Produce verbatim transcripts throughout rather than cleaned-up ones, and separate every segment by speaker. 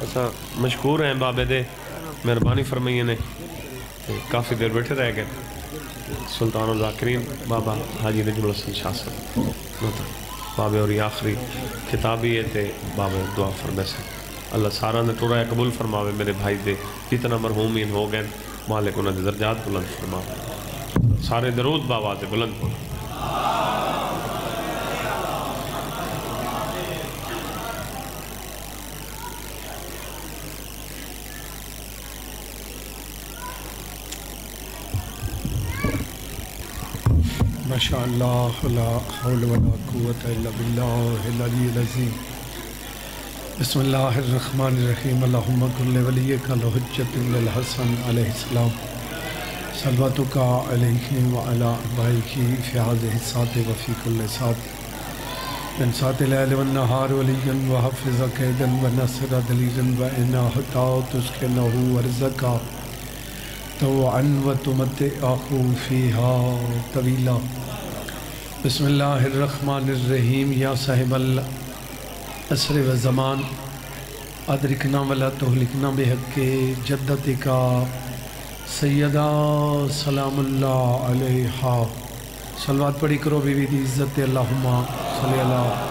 Speaker 1: اسا مشکور ہیں بابے دے مہربانی فرمائیے نے کافی دیر بیٹھے رہ گئے سلطان الذاکرین بابا حاجی نجم الحسن شاہ صاحب بابے اور یہ آخری کتابی ہے تے بابے دعا فرمے سے اللہ سارا نے ٹورا قبول فرماوے میرے بھائی دے جتنا مرحومین ہو گئے مالک انہوں نے درجات بلند فرماوے سارے درود بابا دے بلند فرماوے
Speaker 2: ماشاءاللہ لا حول ولا قوة الا باللہ العلی العظیم بسم اللہ الرحمن الرحیم اللہم کل ولیک الحجت للحسن علیہ السلام صلواتک علیہ وعلی ابائک فی هذه الساعة وفی کل ساعة من ساعة اللیل والنہار ولیا وحفظ قیدا ونصر دلیلا وإنا حتی تسکنہ ورزقا طوعا وتمتعہ فیہا طویلا بسم اللہ الرحمن الرحیم یا صاحب العصر والزمان ادرکنا ولا تہلکنا بحق جدتک سیدہ سلام اللہ علیہا صلوات پڑھی کرو بی بی دی عزت اللہم صلی اللہ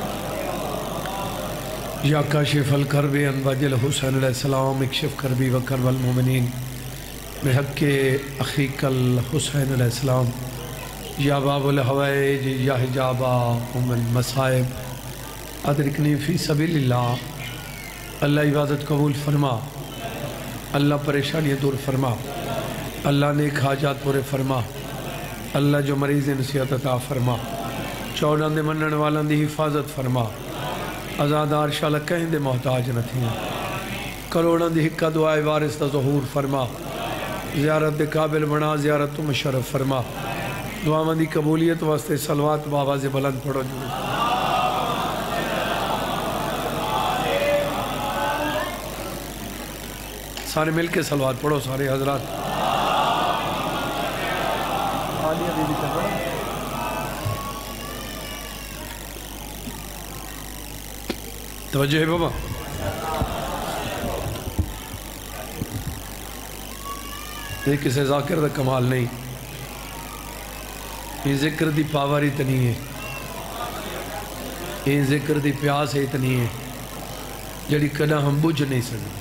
Speaker 2: یا کاشف الکرب انواج الحسین علیہ السلام اکشف کربی و کرب المومنین بحق اخیق الحسین علیہ السلام یا باب الحوائج یا حجابہ ام المصائب ادرکنی فی سبیل اللہ اللہ عبادت قبول فرما اللہ پریشانی دور فرما اللہ نیک حاجات پورے فرما اللہ جو مریض نصیحت عطا فرما چودان دے منن والان دی حفاظت فرما ازادار شاء کہیں دے محتاج نہ تھیں کروڑان دی حقہ دعائے وارث دا ظہور فرما زیارت دے قابل بنا زیارت تو مشرف فرما دعا مندی قبولیت واسطے صلوات بآواز بلند پڑھو جو سارے مل کے صلوات پڑھو سارے حضرات توجہ ہے بابا یہ کسے ذاکر دا کمال نہیں یہ ذکر دی پاور اتنی ہے یہ ذکر دی پیاس اتنی ہے جڑی کدہ ہم بجھ نہیں سکتے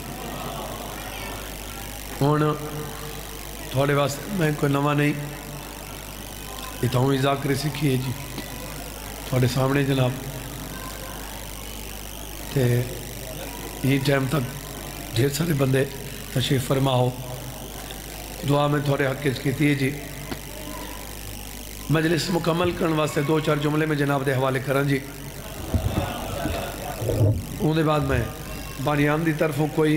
Speaker 2: ہون تھوڑے واسطے میں کوئی نوہ نہیں یہ تو ہوں ذاکر سکھی ہے جی تھوڑے سامنے جناب تے یہ ٹائم تک ڈھیر سارے بندے تشریف فرما ہو دعا میں تھوڑے حق کیتی ہے جی مجلس مکمل کرنے واسطے دو چار جملے میں جناب دے حوالے کرن جی ان دے بعد میں بانیان دی طرفوں کوئی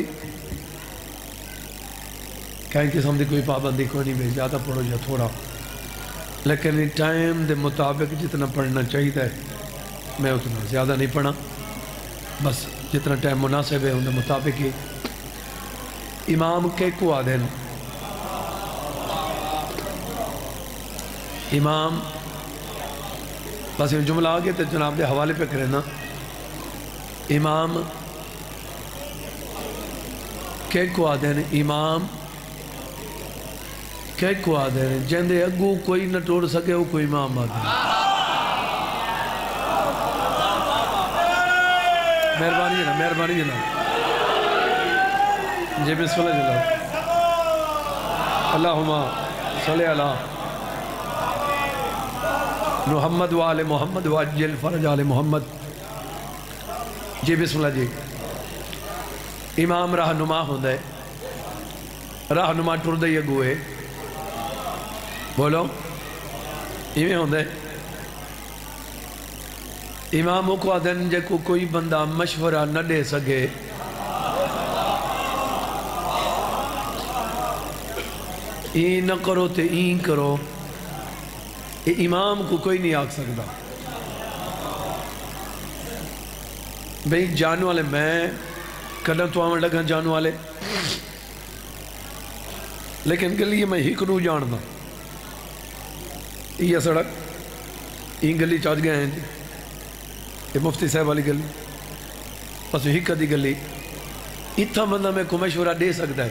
Speaker 2: کہیں قسم دی کوئی پابندی کوئی نہیں بھی زیادہ پڑھو یا تھوڑا لیکن ٹائم دے مطابق جتنا پڑھنا چاہیے میں اتنا زیادہ نہیں پڑھا بس جتنا ٹائم مناسب ہے ان دے مطابق ہی امام کے کو آدھین امام بس یہ جملہ آگے تو جناب دے حوالے پہ کرے نا امام کہ کو آدھے نے امام کہ کو آدھے نے جہندے اگو کوئی نہ ٹوڑ سکے وہ کوئی امام آدھے مہربانی جناب مہربانی جناب جی بسم اللہ جناب اللہم صلی اللہ محمد و آل محمد و عجل فرج آل محمد جی بسم اللہ جی امام رہنما ہوندہ ہے رہنما ٹردہ یہ گوئے بولو ایمیں ہوندہ ہے اماموں کو آدھن جے کو کوئی بندہ مشورہ نہ دے سکے این نہ کرو تے این کرو یہ امام کو کوئی نہیں آگ سکتا بھئی جانو والے میں کدھا تو آمن لگا جانو والے لیکن گلی میں ہی کنو جاننا یہ سڑک یہ گلی چاچ گئے ہیں جی یہ مفتی صاحب والی گلی بس ہی کدی گلی اتھا بندہ میں کو مشورہ دے سکتا ہے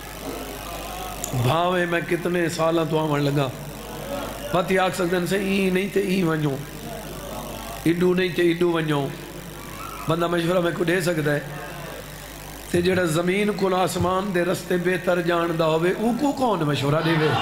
Speaker 2: بھاوے میں کتنے سالاں تو آمن لگا باتی آکھ سکتے ہیں سے ای نہیں تے ای ونجوں ایڈو نہیں تے ایڈو ونجوں بندہ مشورہ میں کو دے سکتا ہے تے جڑا زمین کو آسمان دے رستے بہتر جان دا ہوئے او کو کون مشورہ دے گئے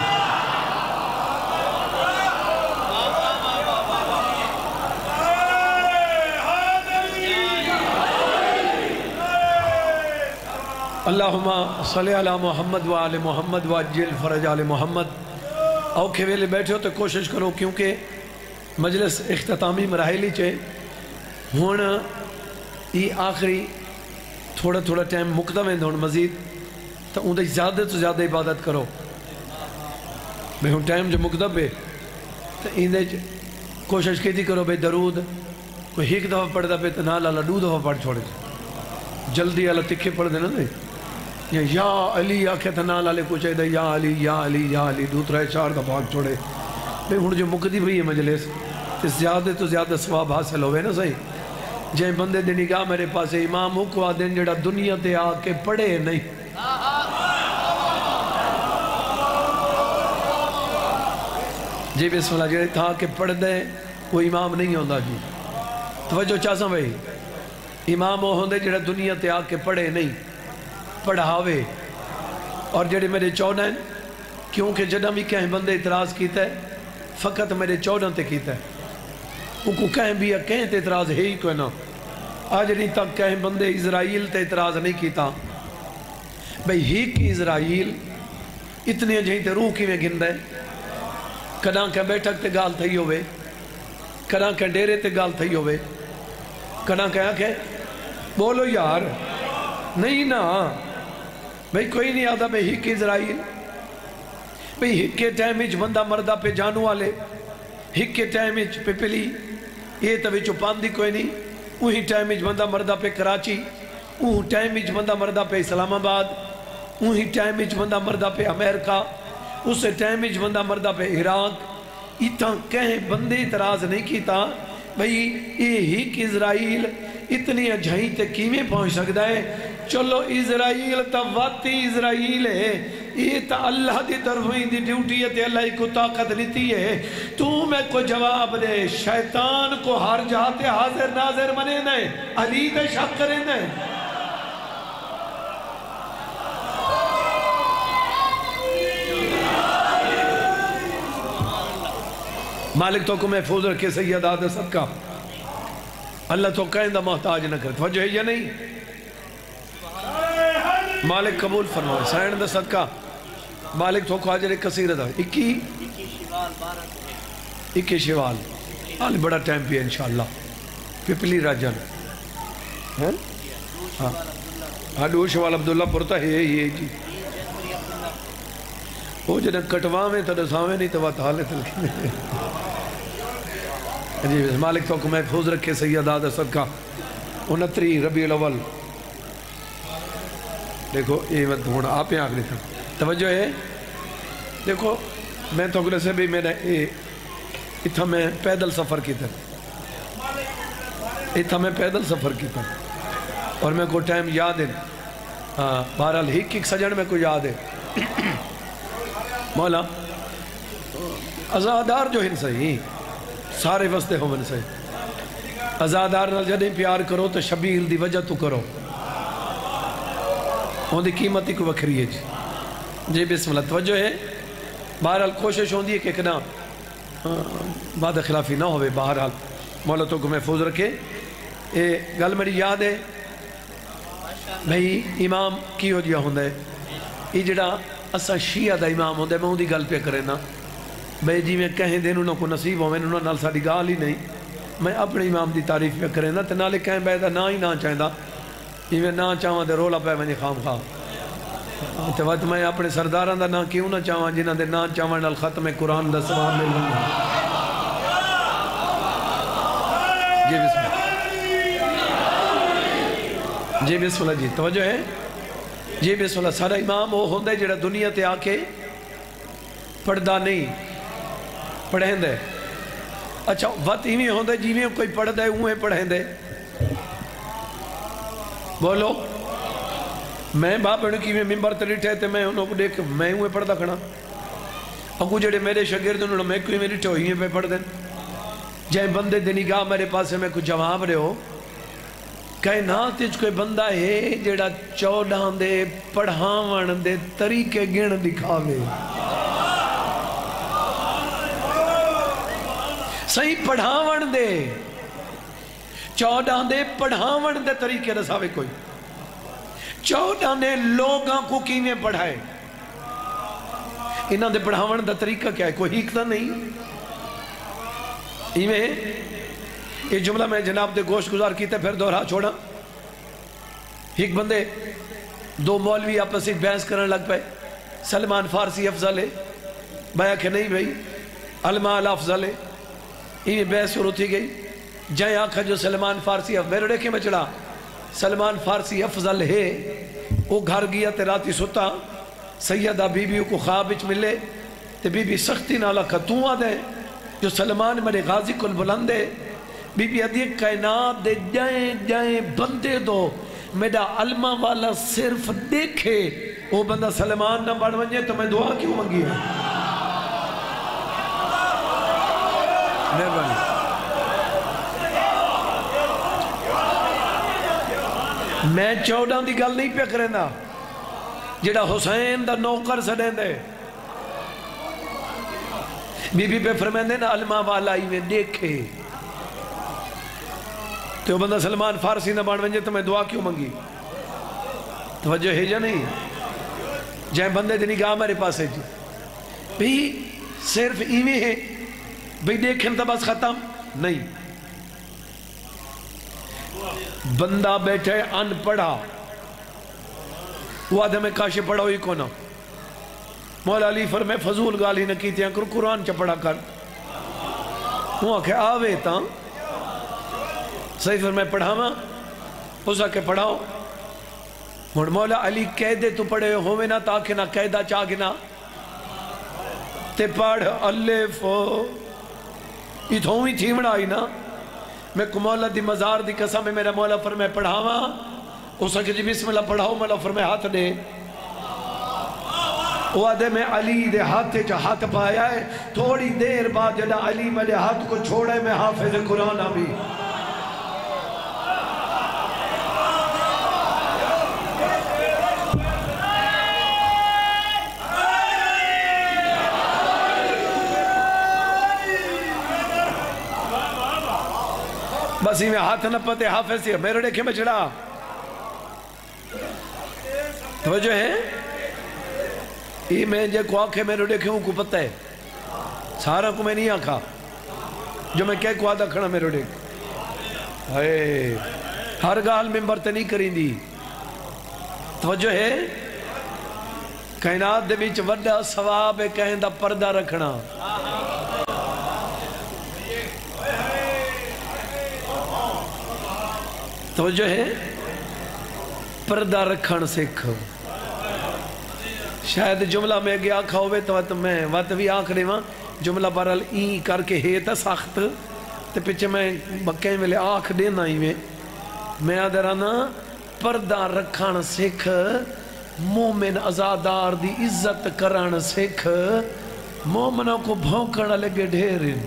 Speaker 2: اللہم صلی علی محمد و آل محمد و عجل فرج آل محمد اوکھے ویلے بیٹھے ہو تو کوشش کرو کیونکہ مجلس اختتامی مراحلی چاہے ہون یہ آخری تھوڑا تھوڑا ٹائم مقدم ہے ہون مزید تو اندھے زیادہ تو زیادہ عبادت کرو میں ہون ٹائم جو مقدم ہے تو اندھے کوشش کیتی کرو بے درود کوئی ایک دفعہ پڑھ دا پہ تو نال اللہ دو دفعہ پڑھ چھوڑے جلدی اللہ تکھے پڑھ دینا دے یا علی آکھے تھا نال علی کو چاہے دے یا علی یا علی یا علی دوترہ چار دفعہ چھوڑے بے ہون جو مقدی بھی ہے مجلس تو زیادہ تو زیادہ ثواب حاصل ہوئے نا صحیح جائیں بندے دے نگاہ میرے پاس امام حکوہ دن جڑا دنیا تے آکے پڑھے نہیں جی بسم اللہ جڑے تھا کہ پڑھ دے وہ امام نہیں ہوندہ جی توجہ چاہساں بھائی امام وہ ہوندے جڑا دنیا تے آکے پڑھے نہیں پڑھاوے اور جڑے میرے چودہ ہیں کیونکہ جڑا بھی کہیں بندے اعتراض کیتا ہے فقط میرے چودہ تے کیتا ہے وہ کو کہیں بھی کہیں تے اعتراض ہے ہی کوئی نہ آج نہیں تک کہیں بندے اسرائیل تے اعتراض نہیں کیتا بھئی ہی کی اسرائیل اتنے جہیں تے روح کی میں گن دے کداں کہ بیٹھک تے گال تھی ہوئے کداں کہ ڈیرے تے گال تھی ہوئے کداں کہ آکھے بولو یار نہیں نا بھئی کوئی نہیں آدھا بھئی ہی کی اسرائیل بھئی ہی کے ٹائمیج بندہ مردہ پہ جانو والے ہی کے ٹائمیج پہ پلی یہ تو وچو پاندی کوئی نہیں وہی ٹائمیج بندہ مردہ پہ کراچی وہی ٹائمیج بندہ مردہ پہ اسلام آباد وہی ٹائمیج بندہ مردہ پہ امریکہ اسے ٹائمیج بندہ مردہ پہ عراق اتنا کہیں بندے اعتراض نہیں کیتا بھئی یہ ہی کی اسرائیل اتنی اجھائیں تے کیمیں پہنچ سکتا ہے چلو اسرائیل تا واتی اسرائیل ہے یہ تا اللہ دی طرفیں دی ڈیوٹی ہے تے اللہ کو طاقت لیتی ہے تو میں کو جواب دے شیطان کو ہر جاتے حاضر ناظر منے نئے علی دے شک کریں نئے مالک تو کو محفوظ رکھے سید آدھے صدقہ اللہ تو کہندہ محتاج نہ کرے توجہ ہے یا نہیں مالک قبول فرمائے سائن دا صدقہ مالک تو خواجر کثیر دا اکی اکی شوال آلی بڑا ٹائم پی ہے انشاءاللہ پپلی راجان ہاں دو شوال عبداللہ پرتا ہے یہ جی وہ جنہ کٹوا میں تا دساویں نہیں تو حالے تلکی جی مالک تو کو محفوظ رکھے سید آدھا صدقہ انتری ربیع الاول دیکھو یہ مت ہونا آپ یہاں آگے تھا توجہ ہے دیکھو میں تو اگلے سے بھی میں نے اتھا میں پیدل سفر کی تھا اتھا میں پیدل سفر کی تھا اور میں کو ٹائم یاد ہے بہرحال ہک ہک سجن میں کو یاد ہے مولا ازادار جو ہن صحیح سارے وستے ہو من صحیح ازادار نال جدیں پیار کرو تو شبیل دی وجہ تو کرو ہون دی قیمتی کو وکھری ہے جی جی بسم اللہ توجہ ہے بہرحال کوشش ہون دی ہے کہ کنا بعد خلافی نہ ہوئے بہرحال مولا تو کو محفوظ رکھے اے گل میری یاد ہے بھئی امام کی ہو جیا ہوں دے یہ جڑا اسا شیعہ دا امام ہوں دے میں ہوں دی گل پہ کرے نا بھئی جی میں کہیں دین انہوں کو نصیب ہوں میں انہوں نال ساڑی گال ہی نہیں میں اپنے امام دی تعریف پہ کرے نا تے نالے کہیں بیدہ نا ہی نا چاہندہ یہ میں نا چاہاں دے رولا پہ میں خام خواہ تے وقت میں اپنے سرداران دا نا کیوں نہ چاہاں جنہ دے نا چاہاں نال ختم قرآن دا سواب مل لوں جی بسم اللہ جی بسم اللہ جی توجہ ہے جی بسم اللہ سارا امام وہ ہوندے جڑا دنیا تے آکے پڑھدا نہیں پڑھیں دے اچھا وقت ہی میں ہوندے جی میں کوئی پڑھ دے اوہیں پڑھیں دے بولو میں باپ نے کی میں ممبر تے ڈٹھے تے میں انہوں کو دیکھ میں ہوئے پڑھتا کھڑا اگو جڑے میرے شاگرد انہوں نے میں کوئی میری ٹھوئی پہ پڑھ دیں جائے بندے دے نگاہ میرے پاس میں کچھ جواب رہے ہو کائنات وچ کوئی بندہ ہے جڑا چودہ دے پڑھاون دے طریقے گن دکھاوے صحیح پڑھاون دے چودہ دے پڑھاون دے طریقے دساوے کوئی چودہ نے لوگاں کو کینے پڑھائے انہاں دے پڑھاون دا طریقہ کیا ہے کوئی ہیکتا نہیں ایویں یہ جملہ میں جناب دے گوشت گزار کیتے پھر دوہرا چھوڑا ایک بندے دو مولوی آپس ایک بحث کرنے لگ پائے سلمان فارسی افضل ہے بھائی کہ نہیں بھائی المال افضل ہے یہ بحث شروع تھی گئی جائیں آنکھا جو سلمان فارسی افضل میرے دیکھیں بچڑا سلمان فارسی افضل ہے وہ گھر گیا تے راتی ستا سیدہ بی بیوں کو خواب اچ ملے تے بی بی سختی نہ لکھا تو آ دے جو سلمان میرے غازی کل بلندے بی بی ادیق کائنات دے جائیں جائیں بندے دو میرا علمہ والا صرف دیکھے وہ بندہ سلمان نہ بڑھ ونجے تو میں دعا کیوں منگی ہے مہربانی میں چودہ دی گل نہیں پہ کریں دا جڑا حسین دا نوکر سڑیں دے بی بی پہ فرمائیں دے نا علمہ والا ہی میں دیکھے تو بندہ سلمان فارسی نہ بان ونجے تو میں دعا کیوں منگی توجہ ہے جا نہیں جائیں بندے دی نگاہ میرے پاس ہے جی بھی صرف ایویں ہے بھی دیکھیں تو بس ختم نہیں بندہ بیٹھے ان پڑھا وہ آدھے میں کاشے پڑھا ہوئی کو نہ مولا علی فرمے فضول گالی نہ کیتے ہیں کر قرآن چا پڑھا کر وہ آکھے آوے تاں صحیح فرمے پڑھا ماں اس آکے پڑھاؤ مڑ مولا علی قیدے تو پڑھے ہوئے نہ تاکہ نہ قیدہ چاگے نہ تے پڑھ الف یہ تھوئی تھی مڑائی نا میں کو مولا دی مزار دی قسم میں میرا مولا فرمے پڑھاواں اس آکے جی بسم اللہ پڑھاؤ مولا فرمے ہاتھ دے وہ آدھے میں علی دے ہاتھ چا ہاتھ پایا ہے تھوڑی دیر بعد جدا علی میرے ہاتھ کو چھوڑے میں حافظ قرآن بھی بس ہی میں ہاتھ نہ پتے حافظ سے میرے دیکھے میں چڑھا توجہ ہے یہ میں جے کو آنکھے میرے دیکھے ہوں کو پتہ ہے سارا کو میں نہیں آنکھا جو میں کہہ کو آدھا کھڑا میرے دیکھ ہر گال ممبر تے نہیں کریں دی توجہ ہے کائنات دے بیچ وڈا ثواب ہے کہیں دا پردہ رکھنا توجہ ہے پردہ رکھن سکھ شاید جملہ میں گیا آنکھا ہوئے تو میں وقت بھی آنکھ دے ماں جملہ برال این کر کے ہے تا سخت تے پچھے میں بکیں ملے آنکھ دینا ہی میں میں آدھرانا پردہ رکھن سکھ مومن ازادار دی عزت کرن سکھ مومنوں کو بھونکڑا لگے ڈھیرن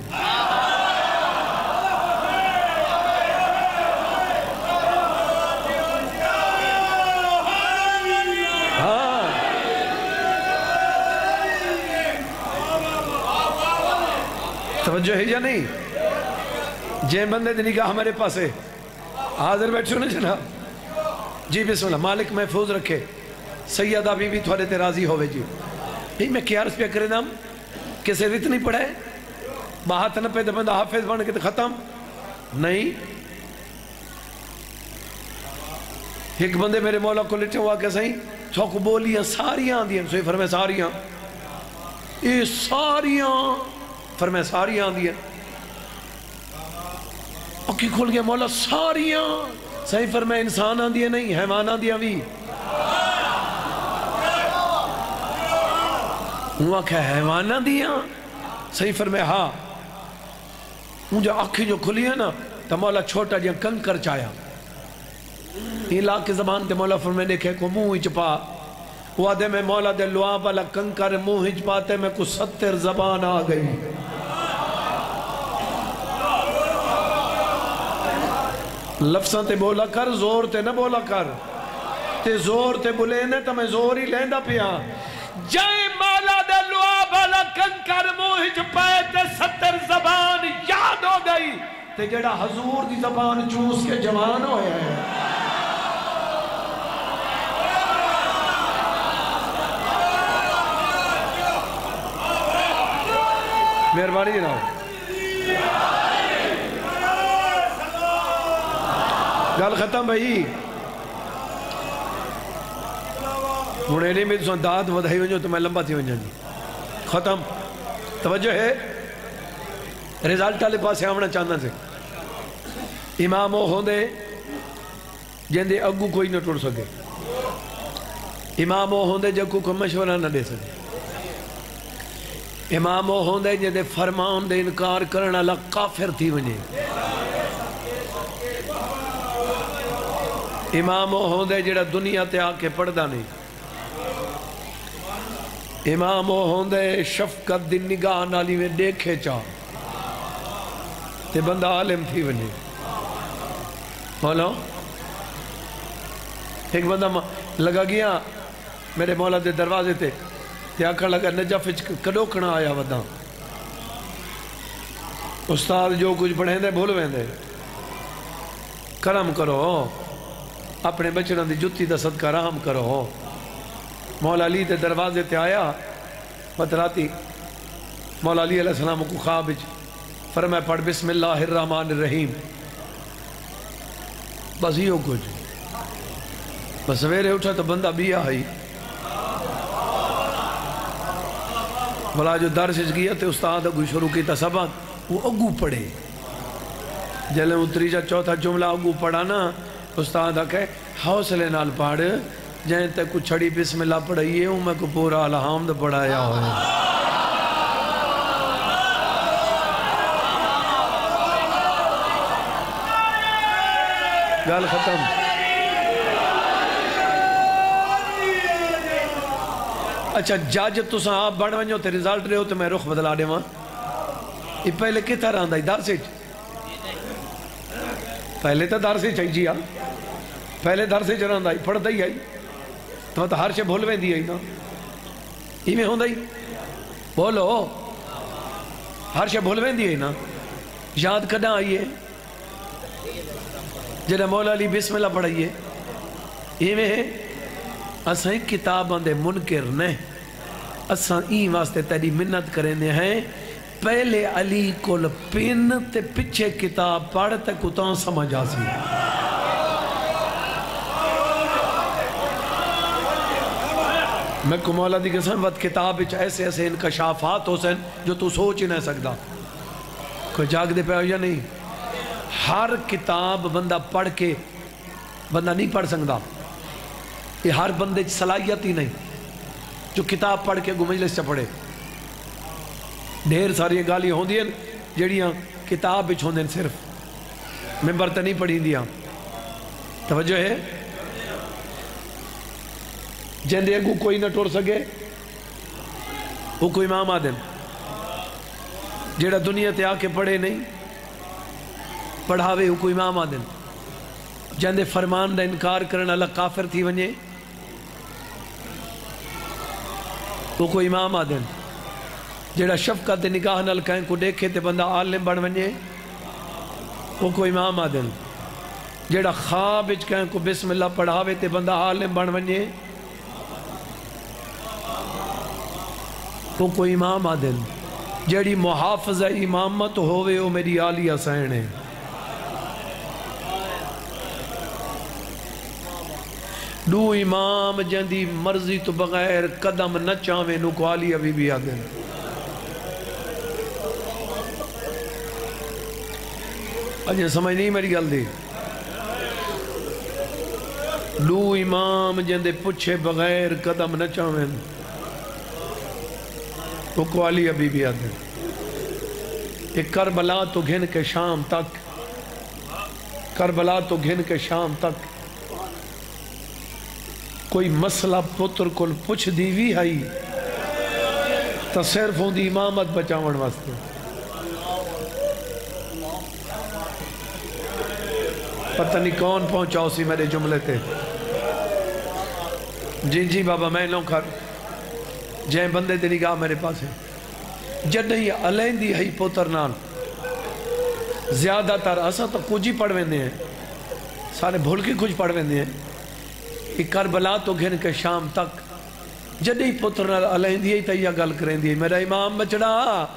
Speaker 2: توجہ ہے یا نہیں جے بندے دی نگاہ ہمارے پاس ہے حاضر بیٹھو نا جناب جی بسم اللہ مالک محفوظ رکھے سیدہ بی بی تھوڑے تے راضی ہوئے جی نہیں میں کیا عرض پہ کرے نام کسے ریت نہیں پڑھائے باہت نہ پہ دے بندہ حافظ بن کے تے ختم نہیں ایک بندے میرے مولا کو لٹھے ہوا کہ صحیح تو کو بولیاں ساریاں آن دیاں سوئی فرمائے ساریاں اے ساریاں فرمائے ساریاں آن دیاں اکی کھول گیا مولا ساریاں صحیح فرمائے انسان آن دیاں نہیں حیوان آن دیاں بھی ہوا کہ حیوان آن دیاں صحیح فرمائے ہاں مجھے آنکھیں جو کھلی ہے نا تو مولا چھوٹا جیاں کنکر چایا لا کی زبان تے مولا فرمائے دیکھے کو منہ چپا وہ دے میں مولا دے لعاب والا کنکر منہ چپاتے میں کو ستر زبان آ گئی. لفظاں تے بولا کر زور تے نہ بولا کر تے زور تے بولے نے تو میں زور ہی لیندہ پیا. جائیں مولا دے لعاب والا کنکر منہ چپائے تے ستر زبان یاد ہو گئی تے جڑا حضور دی زبان چوس کے جوان ہوئے ہیں. مہربانی جناب گل ختم بھائی. ہوں نہیں میں تو داد ودائی ونجو تو میں لمبا تھی ونجا جی ختم. توجہ ہے رزالٹ والے پاس آمنا چاہنا سے. امام وہ ہوندے جن دے اگو کوئی نہ ٹوڑ سکے. امام وہ ہوندے جب کو مشورہ نہ دے سکے. امام وہ ہوندے جن دے فرمان دے انکار کرنا لگ کافر تھی ونجے. امام وہ ہوندے جڑا دنیا تے آ کے پڑھدا نہیں. امام وہ ہوندے شفقت دی نگاہ نالی میں دیکھے چاہ تے بندہ عالم تھی ونجے. مولا ایک بندہ لگا گیا میرے مولا دے دروازے تے تے آکھا لگا نجف کڈوکنا آیا ودا. استاد جو کچھ پڑھیں دے بھول ویں دے کرم کرو اپنے بچڑوں دی جتی دا صدقہ رحم کرو. مولا علی تے دروازے تے آیا بتراتی مولا علی علیہ السلام کو خواب فرمائے پڑھ بسم اللہ الرحمن الرحیم. بس یہ کچھ بس سویرے اٹھا تو بندہ بھی آئی. مولا جو درس گیا تے استاد اگو شروع کی تا سبق وہ اگو پڑھے. جلے اتری جا چوتھا جملہ اگو پڑھا نا استاد آکھے حوصلے نال پڑھ جائیں تے کچھ چھڑی بسم اللہ پڑھائیے ہوں میں کو پورا الحمد پڑھایا ہوئے. گال ختم. اچھا جاج تساں آپ بڑھ ونجو تے رزالٹ رہے ہو تو میں رخ بدلا دے وہاں. یہ پہلے کتا رہندا ہی دار سے پہلے تو دار سے چاہی جی آ پہلے در سے چران دائی پڑھ دائی آئی تو ہر شے بھول وین دی آئی نا ہی میں ہوں دائی بولو ہر شے بھول وین دی آئی نا. یاد کدھا آئیے جنہ مولا علی بسم اللہ پڑھائیے. یہ میں اساں کتاب آندے منکر نے اساں این واسطے تیری منت کرنے ہیں پہلے علی کو پین تے پچھے کتاب پڑھ تے کتاں سمجھ آسی. میں کو مولا دی قسم وقت کتاب ایسے ایسے انکشافات ہو سن جو تو سوچ ہی نہیں سکتا. کوئی جاگ دے پہ یا نہیں. ہر کتاب بندہ پڑھ کے بندہ نہیں پڑھ سکتا. یہ ہر بندے صلاحیت ہی نہیں جو کتاب پڑھ کے گو مجلس سے پڑھے. ڈھیر ساری گالی ہوں دیں جڑیاں کتاب بچ ہوں دیں صرف ممبر تے نہیں پڑھی دیا. توجہ ہے جن دے اگو کوئی نہ ٹور سکے وہ کوئی امام آدن جیڑا دنیا تے آکے پڑھے نہیں پڑھاوے وہ کوئی امام آدن. جن دے فرمان دا انکار کرنا اللہ کافر تھی ونجے وہ کوئی امام آدن. جیڑا شفقت دے نگاہ نال کہیں کو دیکھے تے بندہ عالم بن ونجے وہ کوئی امام آدن. جیڑا خواب اچ کہیں کو بسم اللہ پڑھاوے تے بندہ عالم بن ونجے وہ کوئی امام آدن. جیڑی محافظہ امامت ہوئے وہ میری عالیہ سین ہے. دو امام جندی مرضی تو بغیر قدم نہ چاہویں نو کو عالیہ بھی بھی آدن. اجھے سمجھ نہیں میری گل دی. دو امام جندے پچھے بغیر قدم نہ چاہویں وہ کو علی ابھی بھی آدھے. ایک کربلا تو گھن کے شام تک کربلا تو گھن کے شام تک کوئی مسئلہ پتر کل پوچھ دی بھی ہائی تا صرف ہوں دی امامت بچاون واسطے. پتہ نہیں کون پہنچاؤ سی میرے جملے تے. جی جی بابا میں نو کر جائیں بندے دی نگاہ میرے پاس ہے. جد نہیں علین دی ہی پوتر نال زیادہ تر اسا تو کچھ ہی پڑھ ویندے ہیں, سارے بھول کے کچھ پڑھ ویندے ہیں. ایک کربلا تو گھن کے شام تک جد ہی پوتر نال علین دی ہی تا یہ گل کریں دی میرا امام بچڑا.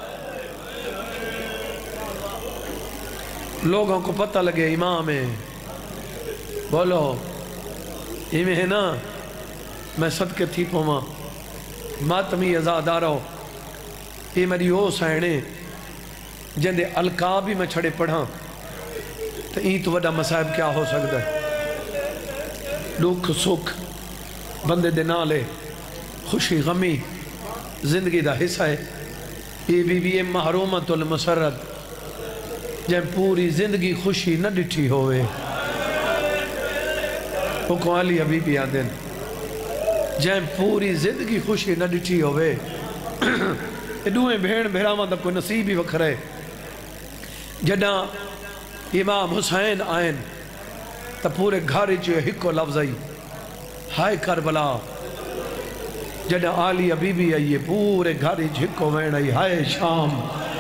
Speaker 2: لوگوں کو پتہ لگے امام ہے, بولو ایمیں ہے نا. میں صدقے تھی پوما ماتمی ازادارو یہ میری او سائنے جن دے القاب بھی میں چھڑے پڑھاں تو این تو وڈا مصائب کیا ہو سکتا ہے. دکھ سکھ بندے دے نالے خوشی غمی زندگی دا حصہ ہے. یہ بی بی محرومت المسرت جن پوری زندگی خوشی نہ ڈٹھی ہوئے حکم علی حبیبی آدن جن پوری زندگی خوشی نہ ڈٹھی ہوئے. دوئیں بھیڑ بھیراواں دا کوئی نصیب ہی وکھرے. جڈاں امام حسین آئین تا پورے گھر جو ہکو لفظ آئی ہائے کربلا. جڈاں علی حبیبی آئیے پورے گھر جو ہکو وین آئی ہائے شام.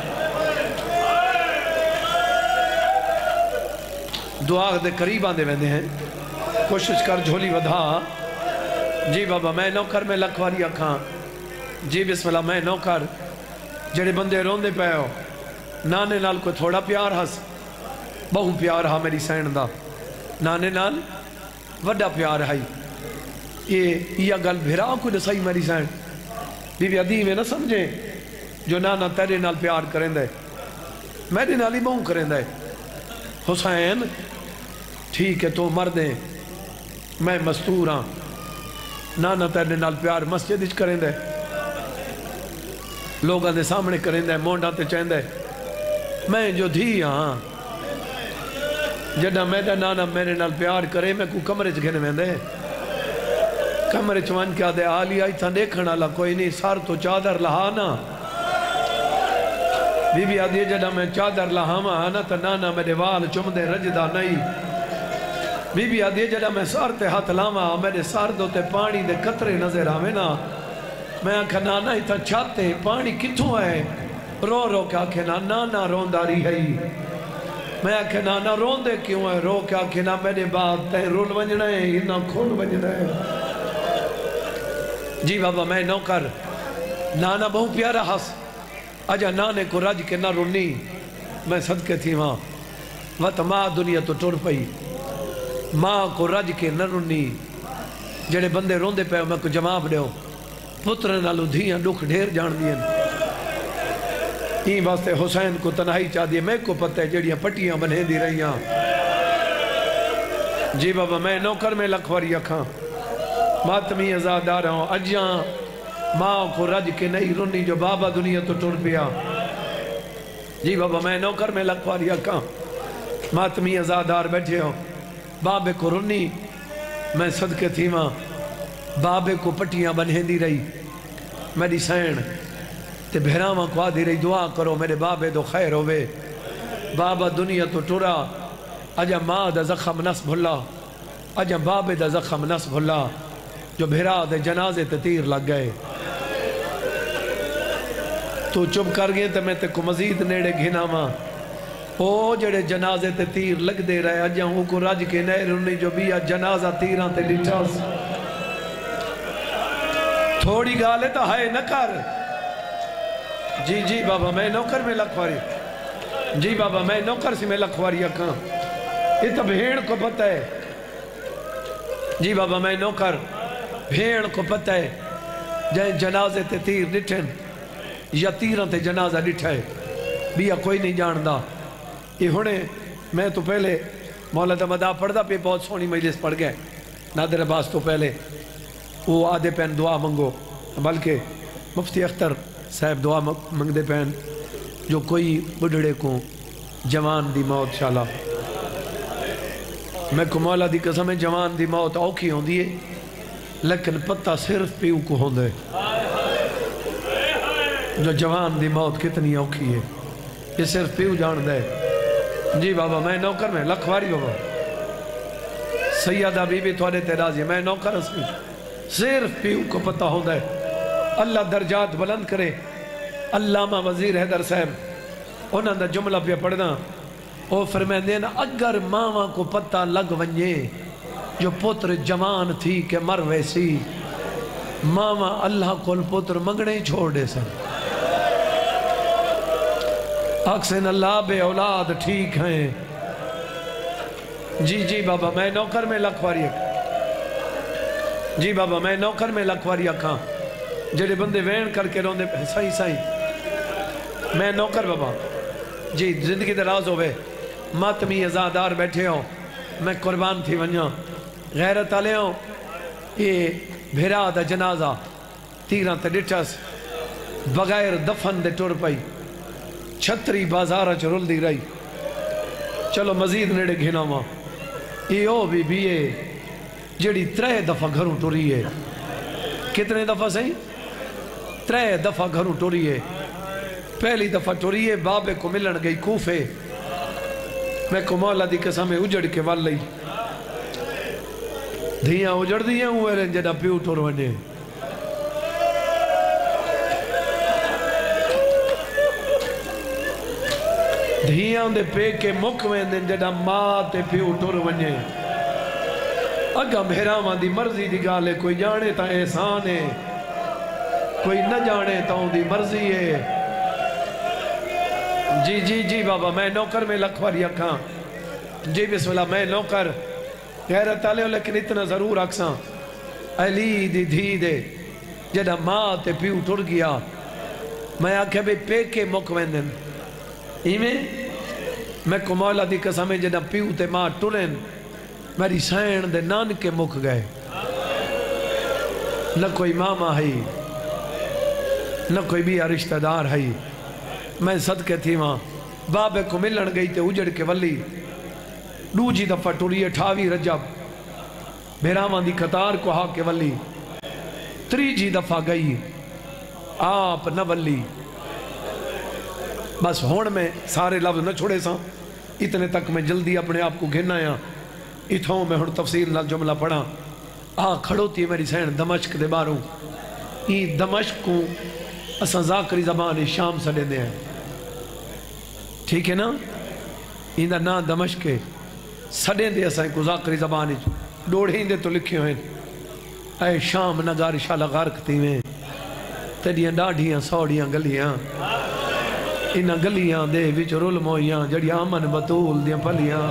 Speaker 2: دعا دے قریب آندے ویندے ہیں, کوشش کر جھولی ودھا. جی بابا میں نوکر میں لکھواری اکھاں. جی بسم اللہ میں نوکر جڑے بندے روندے پہ ہو نانے نال کوئی تھوڑا پیار ہس بہو پیار ہا میری سین دا نانے نال وڈا پیار ہائی. یہ یہ گل بھیرا کو دسائی میری سین بی بی عدیم ہے نہ سمجھے جو نانا تیرے نال پیار کریں دے میرے نال ہی بہو کریں دے. حسین ٹھیک ہے تو مردیں میں مستور ہاں نانا تیرے نال پیار مسجد اچ کریں دے لوگاں دے سامنے کریں دے مونڈا تے چین دے. میں جو دھی ہاں جڈا میرا نانا میرے نال پیار کرے میں کو کمرے چ گھنے میں دے کمرے چ وان کیا دے آلی آئی تھا دیکھنا لا کوئی نہیں سار تو چادر لہانا. بی بی آدھی جڈا میں چادر لہاما آنا تا نانا میرے وال چمدے رجدہ نہیں. بی بی آدھی جڈا میں سار تے ہاتھ لاما میرے سار دو تے پانی دے قطرے نظر آوے نا. میں آنکھا نانا ہی تا چھاتے پانی کتھوں ہے رو رو کے آنکھے نا نانا رونداری ہے. میں آنکھا نانا روندے کیوں ہے رو کے آنکھے نا میرے بعد تے رول ونجنا ہے انہا کھول ونجنا ہے. جی بابا میں نوکر نانا بہو پیارا ہس اجا نانے کو رج کے نہ رونی میں صدقے تھی ماں وط ماں دنیا تو ٹور پئی ماں کو رج کے نہ رونی. جڑے بندے روندے پہ میں کو جواب دیو پتر نالو دھیاں دکھ ڈھیر جان دین. این واسطے حسین کو تنہائی چاہ دیے میں کو پتہ ہے جڑیاں پٹیاں بنہیں دی رہیاں. جی بابا میں نوکر میں لکھواری اکھاں ماتمی ازادار ہوں اجاں ماں کو رج کے نہیں رونی جو بابا دنیا تو ٹور پیا. جی بابا میں نوکر میں لکھواری اکھاں ماتمی ازادار بیٹھے ہوں بابے کو رونی میں صدقے تھی ماں بابے کو پٹیاں بنہیں دی رہی میری سین تے بھیراواں کو آدھی رہی دعا کرو میرے بابے دو خیر ہوئے. بابا دنیا تو ٹورا اجا ماں دا زخم نس بھلا اجا بابے دا زخم نس بھلا جو بھیرا دے جنازے تے تیر لگ گئے. تو چپ کر گئے تے میں تے کو مزید نیڑے گھنا ماں او جڑے جنازے تے تیر لگ دے رہے اجا ہوں کو رج کے نئے رونی جو بیا جنازہ تیران تے لٹھاس. تھوڑی گالے تا ہائے نہ کر. جی جی بابا میں نوکر میں لکھواری. جی بابا میں نوکر سے میں لکھواری اکھاں یہ تو بھیڑ کو پتہ ہے. جی بابا میں نوکر بھیڑ کو پتہ ہے جائیں جنازے تے تیر ڈٹھن یا تیران تے جنازہ ڈٹھائے بیا کوئی نہیں جاندہ. یہ ہونے میں تو پہلے مولا دا مدہ پڑھدا پہ بہت سونی مجلس پڑھ گئے نادر عباس تو پہلے وہ آدھے پین دعا منگو بلکہ مفتی اختر صاحب دعا منگ دے پین جو کوئی بڑھڑے کو جوان دی موت شالا میں کو مولا دی قسم جوان دی موت اوکھی ہوں دیئے لیکن پتہ صرف پیو کو ہوندے جو جوان دی موت کتنی اوکھی ہے یہ صرف پیو جان دے جی بابا میں نوکر میں لکھواری بابا سیدہ بی بی تھوڑے تیرازی میں نوکر اسمی صرف پیو کو پتہ ہوندے اللہ درجات بلند کرے علامہ وزیر حیدر صاحب انہوں نے جملہ پہ پڑھنا وہ فرمائے نا اگر ماما کو پتہ لگ ونجے جو پتر جوان تھی کہ مر ویسی ماما اللہ کو پتر منگنے ہی چھوڑ دے سن اکسن اللہ بے اولاد ٹھیک ہیں جی جی بابا میں نوکر میں لکھواری جی بابا میں نوکر میں لکھواری کھاں جڑے بندے وین کر کے روندے سائی سائی میں نوکر بابا جی زندگی دراز ہوئے ماتمی ازادار بیٹھے ہوں میں قربان تھی ونیا غیرت آلے ہوں یہ بھیرا دا جنازہ تیران تے ڈٹھس بغیر دفن دے ٹور پائی چھتری بازارہ چرول دی رہی چلو مزید نیڑے گھنا ماں یہ او بھی بھی ہے جڑی ترے دفعہ گھروں ٹوری ہے کتنے دفعہ سہی ترے دفعہ گھروں ٹوری ہے پہلی دفعہ ٹوری ہے بابے کو ملن گئی کوفے میں کو مولا دی قسم اجڑ کے وال لئی دھیاں اجڑ دیاں ہوئے رہن جڑا پیو ٹور ونے دھیاں دے پے کے مکویں دن جڑا ماں تے پیو ٹور ونے اگا بھیراواں دی مرضی دی گالے کوئی جانے تا احسان ہے کوئی نہ جانے تا ان دی مرضی ہے جی جی جی بابا میں نوکر میں لکھواری اکھاں جی بسم اللہ میں نوکر غیرت آلے ہو لیکن اتنا ضرور اکساں علی دی دھی دے جڑا ماں تے پیو ٹر گیا میں آکھے بھی پے کے مکویں دن ایمیں میں کو مولا دی قسمیں جڑا پیو تے ماں ٹرن میری سین دے نان کے مک گئے نہ کوئی ماما ہے نہ کوئی بھی رشتہ دار ہے میں صدقے تھی وہاں بابے کو ملن گئی تے اجڑ کے ولی دو جی دفعہ ٹوری اٹھاوی رجب بھیراواں دی قطار کو ہا کے ولی تری جی دفعہ گئی آپ نہ ولی بس ہون میں سارے لفظ نہ چھوڑے ساں اتنے تک میں جلدی اپنے آپ کو گھننا یا اتھوں میں ہن تفصیل نال جملہ پڑھا آ کھڑو تھی میری سین دمشق دے باروں ای دمشق کو اساں ذاکری زبان شام سڑے دے ہیں ٹھیک ہے نا ایندہ نا دمشق کے سڑے دے اساں کو ذاکری زبان ڈوڑیں دے تو لکھے ہوئے اے شام نگار شالہ غارک تھی میں تیڑیاں ڈاڑھیاں سوڑیاں گلیاں انہاں گلیاں دے وچ رول مویاں جڑیاں امن بطول دیاں پلیاں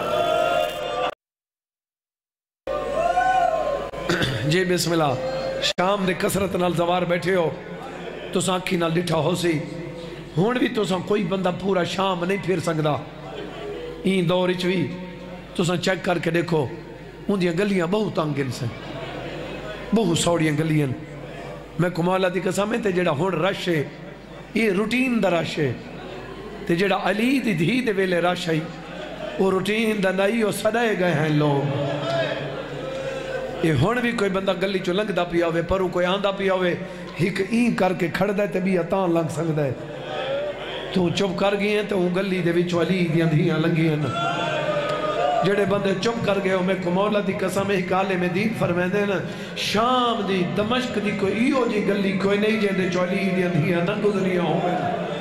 Speaker 2: جی بسم اللہ شام دے کسرت نال زوار بیٹھے ہو تو سانکھی نال ڈٹھا ہو سی ہون بھی تو سان کوئی بندہ پورا شام نہیں پھر سکدا این دور اچ بھی تو سان چیک کر کے دیکھو ان دیاں گلیاں بہت تنگن سے بہت سوڑیاں گلیاں میں کمالا دی قسم ہے تے جڑا ہون رش ہے یہ روٹین دا رش ہے تے جڑا علی دی دھی دے ویلے رش ہے وہ روٹین دا نہیں وہ سڑے گئے ہیں لوگ یہ ہون بھی کوئی بندہ گلی چو لنگ دا پیا ہوئے پرو کوئی آندہ پیا ہوئے ہک این کر کے کھڑ دے تے بھی اتان لنگ سنگ دے تو چپ کر گئی ہیں تو ان گلی دے وچ علی دیاں دھیاں لنگی ہیں جڑے بندے چپ کر گئے ہو میں کو مولا دی قسم حکالے میں دین فرمائے دے نا شام دی دمشق دی کوئی ایو جی گلی کوئی نہیں جے دے چو علی دیاں دھیاں نہ گزریاں ہوئے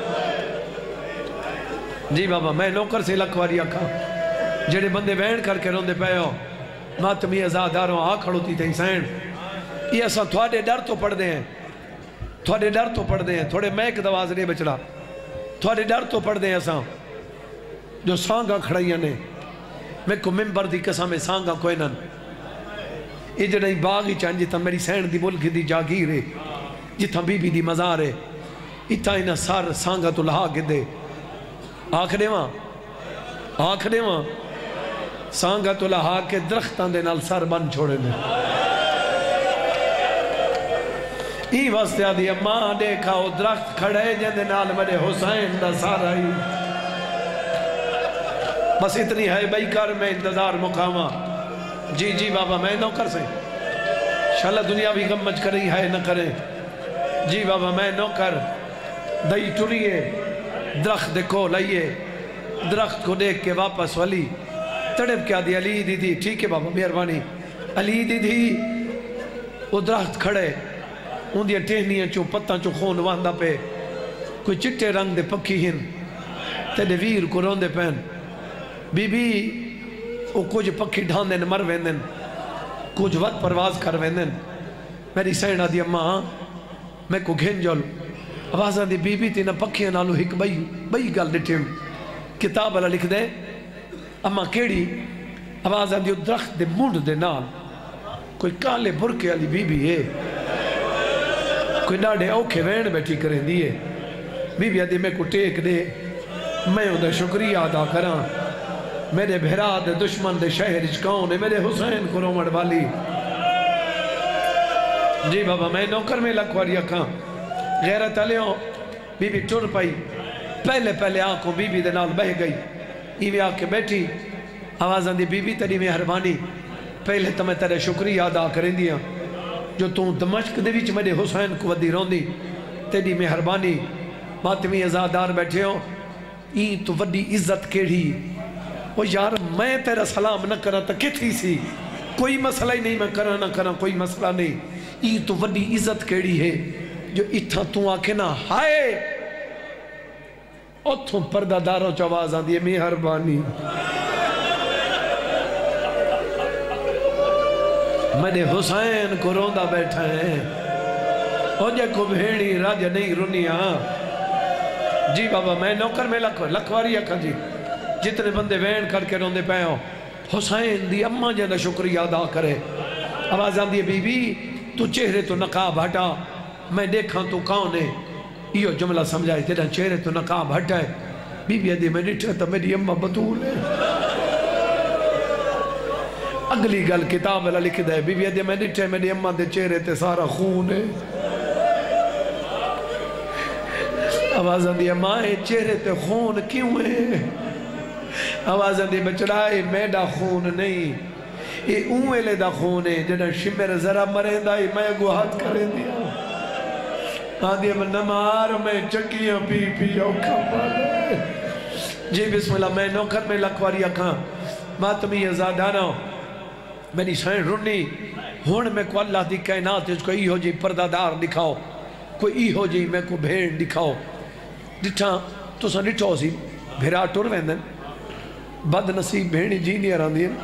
Speaker 2: جی بابا میں نوکر سے لکھواری آکھا جڑے بندے وین کر کے روندے پہ ہو ماتمی ازاداروں آ کھڑوتی تھی سین یہ اساں تھوڑے ڈر تو پڑھ دے ہیں تھوڑے ڈر تو پڑھ دے ہیں تھوڑے میک دواز نہیں بچڑا تھوڑے ڈر تو پڑھ دے ہیں اساں جو سانگا کھڑائیاں نے میں کو ممبر دی قسم سانگا کوئی نن یہ جڑائی باغی چاہیں جتا میری سین دی ملک دی جاگیر ہے جتا بی بی دی مزار ہے اتا انہا سار سانگا تو لہا کے دے آنکھ دے وہاں آنکھ دے وہاں سانگا تو لہا کے درختان دے نال سر بن چھوڑے نے ای واسطے آدھی ماں دیکھا وہ درخت کھڑے جن دے نال میرے حسین دا سارا ہی بس اتنی ہے بھائی کر میں انتظار مقامہ جی جی بابا میں نوکر سے انشاءاللہ دنیاوی غم مچ کریں ہے نہ کریں جی بابا میں نوکر دئی ٹریے درخت دیکھو لائیے درخت کو دیکھ کے واپس علی تڑپ کیا دی علی دی دی ٹھیک ہے بابا مہربانی علی دی دی وہ درخت کھڑے ان دیا ٹہنیاں چو پتاں چو خون واندہ پہ کوئی چٹے رنگ دے پکی ہن تیرے ویر کو روندے پہن بی بی وہ کچھ پکی ڈھاندن مر ویندن کچھ وقت پرواز کر ویندن میری سینہ دی اماں میں کو گھن جول آوازاں دی بی بی تینا پکیاں نالو ہک بئی بئی گل ڈٹھیم کتاب اللہ لکھ دے اماں کیڑی آوازاں دی درخت دے مونڈ دے نال کوئی کالے برکے والی بی بی ہے کوئی ڈاڑے اوکھے وین بیٹھی کریں دیئے بی بی آدھی میں کو ٹیک دے میں انہیں شکریہ ادا کراں میرے بھرا دے دشمن دے شہر اچکاؤں نے میرے حسین کو رومڑ والی جی بابا میں نوکر میں لکھواری اکھاں غیرت علیوں بی بی ٹر پائی پہلے پہلے آنکھوں بی بی دے نال بہ گئی ایوے آکے بیٹھی آوازاں دی بی بی تیری مہربانی پہلے تو میں تیرے شکریہ ادا کریں دیا جو تو دمشق دے وچ میرے حسین کو ودی روندی تیری مہربانی ماتمی ازادار بیٹھے ہو این تو وڈی عزت کیڑی وہ یار میں تیرا سلام نہ کرا تا کتھی سی کوئی مسئلہ ہی نہیں میں کرا نہ کرا کوئی مسئلہ نہیں این تو وڈی عزت کیڑی ہے جو اتھا تو آکے نہ ہائے اتھوں پردہ داروں چواز آن دیئے مہربانی میرے حسین کو روندہ بیٹھا ہے او جے کو بھیڑی راجہ نہیں رونیا جی بابا میں نوکر میں لکھ لکھواری اکھا جی جتنے بندے وین کر کے روندے پہ ہو حسین دی اماں جنہ شکریہ ادا کرے آواز آن دیئے بی بی تو چہرے تو نقاب ہٹا میں دیکھاں تو کون ہے یہ جملہ سمجھائے تیرا چہرے تو نقاب ہٹائے بی بی آدھی میں نٹھے تو میری اماں بطول ہے اگلی گل کتاب اللہ لکھ دے بی بی آدھی میں نٹھے میری اماں دے چہرے تے سارا خون ہے آواز آن دی اماں چہرے تے خون کیوں ہے آواز آن دی بچڑائے میڈا خون نہیں یہ اوہلے دا خون ہے جنہ شمر ذرا مرین دائی میں گوہت کریں دیا آدھی میں نمار میں چکیاں پی پی اوکھا پڑے جی بسم اللہ میں نوکر میں لکھواری اکھاں ماتمی ازادانہ میری سائن رنی ہون میں کو اللہ دی کائنات اس کو ای ہو جی پردہ دار دکھاؤ کوئی ای ہو جی میں کو بھیڑ دکھاؤ ڈٹھا تو سا ڈٹھو سی بھیرا ٹور ویندن بد نصیب بھیڑی جینی آران دین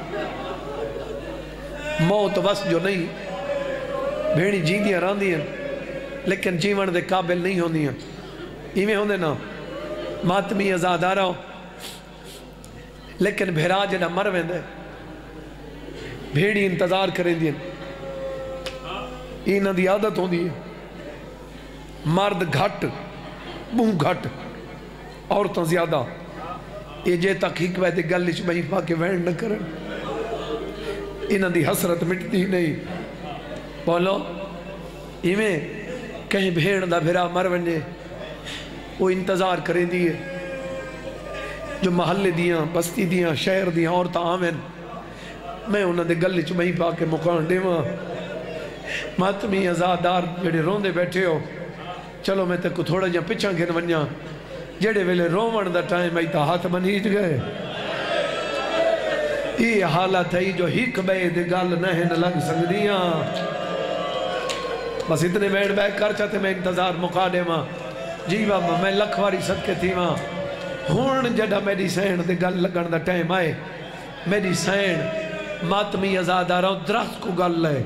Speaker 2: موت وس جو نہیں بھیڑی جینی آران دین لیکن جیون دے قابل نہیں ہوں دیا ایمیں ہوں دے نا ماتمی ازاد آ رہا ہوں لیکن بھیرا جنہ مر ویندے بھیڑی انتظار کریں دین اینہ دی عادت ہوں دی مرد گھٹ بوں گھٹ عورتوں زیادہ یہ جے تک حکمہ دے گلش بہی پاکے وین نہ کریں اینہ دی حسرت مٹتی نہیں بولو ایمیں کہیں بھیڑ دا بھیرا مر ونجے وہ انتظار کریں دیئے جو محلے دیاں بستی دیاں شہر دیاں عورتاں آمین میں انہاں دے گلے چ بہی پا کے مکان دیواں ماتمی ازادار جڑے روندے بیٹھے ہو چلو میں تے کو تھوڑا جا پچھاں گھن ونجاں جڑے ویلے رومن دا ٹائم آئی تا ہاتھ بنیج گئے یہ حالت ہے جو ہک بے دے گل نہن لگ سکدیاں بس اتنے بیٹھ بیٹھ کر چاہتے میں انتظار مکا دے ماں جی بابا میں لکھواری صدقے تھی ماں ہون جڑا میری سین دے گل لگن دا ٹائم آئے میری سین ماتمی ازادہ رہا درخت کو گل لے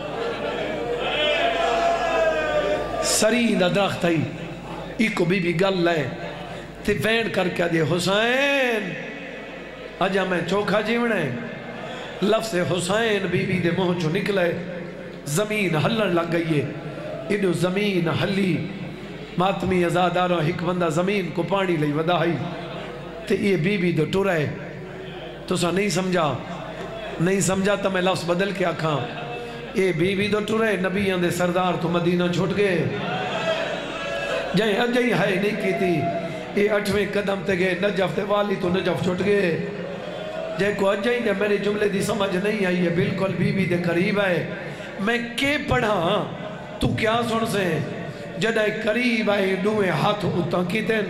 Speaker 2: سری دا درخت ہے ایک بی بی گل لے تے وین کر کے دے حسین اجا میں چوکھا جیونے لفظ حسین بی بی دے منہ چو نکلے زمین ہلن لگ گئی ہے انہوں زمین ہلی ماتمی ازاداروں ایک بندہ زمین کو پانی لئی ودائی تے یہ بی بی دو ٹورے تو سا نہیں سمجھا نہیں سمجھا تو میں لفظ بدل کے آکھاں یہ بی بی دو ٹورے نبیان دے سردار تو مدینہ چھوٹ گئے جائیں اجائی ہے نہیں کی تھی یہ اٹھویں قدم تے گئے نجف تے والی تو نجف چھوٹ گئے جائیں کو اجائی نے میرے جملے دی سمجھ نہیں آئی ہے بالکل بی بی دے قریب ہے میں کے پڑھا تو کیا سن سے جدہ قریب آئے دوئے ہاتھ اتاں کی تین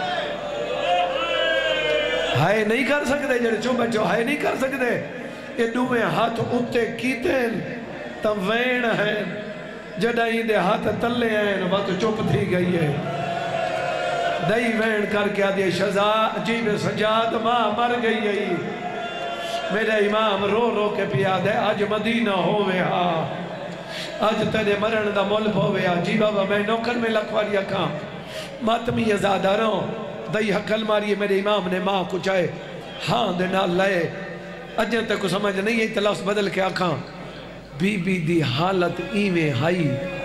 Speaker 2: ہائے نہیں کر سکتے جڑے چو بچو ہائے نہیں کر سکتے یہ دوئے ہاتھ اتے کی تین تا وین ہے جدہ ہی دے ہاتھ تلے ہیں وقت چپ تھی گئی ہے دائی وین کر کے آدھے شہزاد عجیب سجاد ماں مر گئی ہے میرے امام رو رو کے پیا دے آج مدینہ ہوئے ہاں آج تیرے مرن دا ملب ہوئے ہاں جی بابا میں نوکر میں لکھواری اکھاں ماتمی ازادہ رہوں دائی حقل ماری میرے امام نے ماں کو چاہے ہاں دے نال لائے اجن تک کو سمجھ نہیں ہے تلفظ بدل کے آکھاں بی بی دی حالت ایویں ہائی